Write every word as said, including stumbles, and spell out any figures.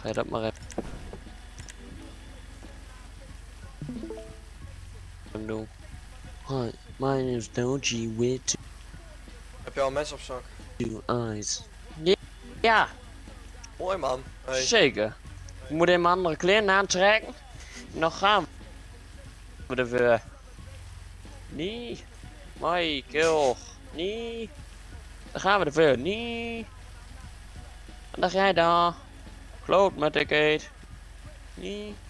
Ga je dat maar even doen. Hi, my name is Doji with Heb je al mensen op zak? two eyes. Ja, ja, Mooi man. Hey. zeker. Ik moet even andere kleren aantrekken. Dan gaan we er weer. Nee. Michael. Nee. Dan gaan we er weer. Nee. En dan ga jij daar. Kloot met de gate. Nee.